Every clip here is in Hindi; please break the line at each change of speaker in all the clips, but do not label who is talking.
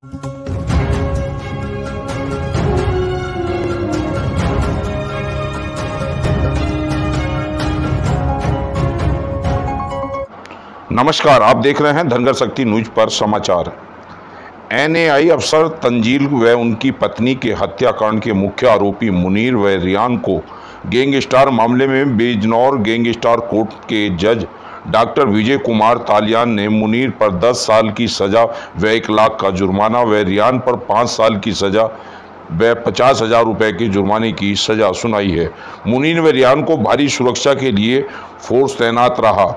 नमस्कार, आप देख रहे हैं धनगर शक्ति न्यूज पर समाचार। एनएआई अफसर तंजील व उनकी पत्नी के हत्याकांड के मुख्य आरोपी मुनीर व रियान को गैंगस्टर मामले में बिजनौर गैंगस्टर कोर्ट के जज डॉक्टर विजय कुमार तालियान ने मुनीर पर 10 साल की सजा व 1 लाख का जुर्माना व रियान पर 5 साल की सजा व 50,000 रुपये के जुर्माने की सजा सुनाई है। मुनीर व रियान को भारी सुरक्षा के लिए फोर्स तैनात रहा।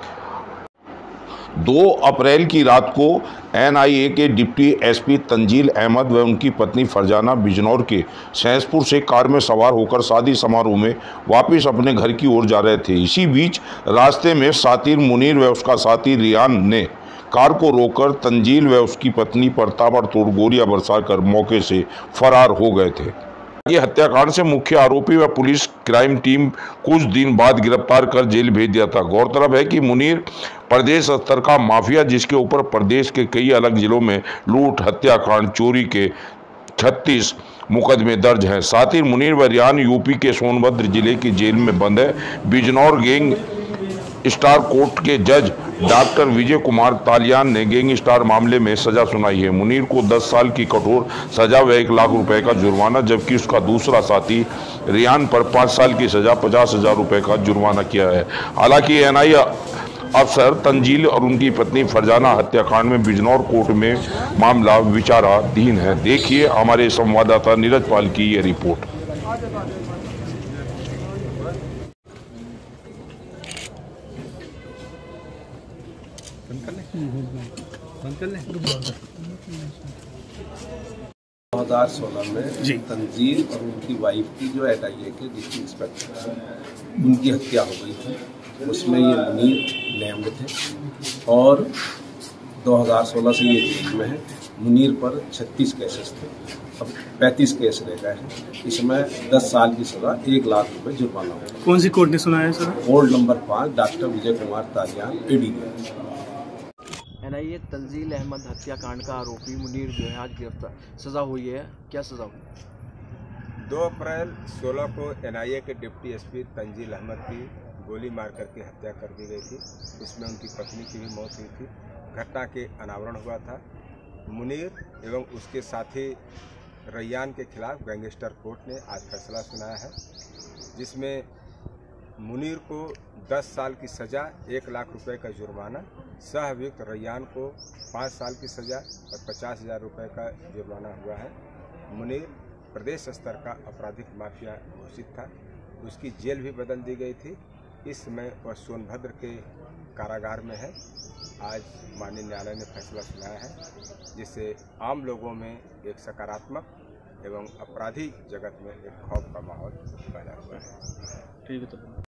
2 अप्रैल की रात को एनआईए के डिप्टी एसपी तंजील अहमद व उनकी पत्नी फरजाना बिजनौर के सैंसपुर से कार में सवार होकर शादी समारोह में वापस अपने घर की ओर जा रहे थे। इसी बीच रास्ते में साथी मुनीर व उसका साथी रियान ने कार को रोककर तंजील व उसकी पत्नी पर ताबड़तोड़ गोलियां बरसाकर मौके से फरार हो गए थे। ये हत्याकांड से मुख्य आरोपी व पुलिस क्राइम टीम कुछ दिन बाद गिरफ्तार कर जेल भेज दिया था। गौरतलब है कि मुनीर प्रदेश स्तर का माफिया, जिसके ऊपर प्रदेश के कई अलग जिलों में लूट, हत्याकांड, चोरी के 36 मुकदमे दर्ज हैं। साथ ही मुनीर व रियान यूपी के सोनभद्र जिले की जेल में बंद है। बिजनौर गैंग स्टार कोर्ट के जज डॉक्टर विजय कुमार तालियान ने गैंगस्टर मामले में सजा सुनाई है। मुनीर को 10 साल की कठोर सजा व 1 लाख रुपए का जुर्माना, जबकि उसका दूसरा साथी रियान पर 5 साल की सजा 50,000 रुपए का जुर्माना किया है। हालांकि एनआई अफसर तंजील और उनकी पत्नी फरजाना हत्याकांड में बिजनौर कोर्ट में मामला विचाराधीन है। देखिए हमारे संवाददाता नीरज पाल की ये रिपोर्ट।
$2016 में तंजील और उनकी वाइफ की जो एनआईए के डिप्टी इंस्पेक्टर है, उनकी हत्या हो गई थी। उसमें ये मुनीर नेम्ड थे और 2016 से ये जेल में है। मुनीर पर 36 केसेस थे, अब 35 केस रह गए हैं। इसमें 10 साल की सजा 1 लाख रुपए जुर्माना होगा।
कौन सी कोर्ट ने सुनाया है sir?
Court number 5 doctor Vijay Kumar Taliyan AD.
NIA Tanzeel Ahmed हत्याकांड का आरोपी मुनीर जो है आज गिरफ्तार, सजा हुई है, क्या सजा हुई?
2 अप्रैल 16 को एनआईए के डिप्टी एसपी तंजील अहमद की गोली मार करके हत्या कर दी गई थी। इसमें उनकी पत्नी की भी मौत हुई थी। घटना के अनावरण हुआ था। मुनीर एवं उसके साथी रियान के खिलाफ गैंगस्टर कोर्ट ने आज फैसला सुनाया है, जिसमें मुनीर को 10 साल की सज़ा 1 लाख रुपए का जुर्माना, सह अभियुक्त रियान को 5 साल की सज़ा और 50,000 रुपये का जुर्माना हुआ है। मुनीर प्रदेश स्तर का आपराधिक माफिया घोषित था। उसकी जेल भी बदल दी गई थी। इस समय वह सोनभद्र के कारागार में है। आज माननीय न्यायालय ने फैसला सुनाया है, जिससे आम लोगों में एक सकारात्मक एवं अपराधी जगत में एक खौफ का माहौल पैदा हुआ है।
ठीक है।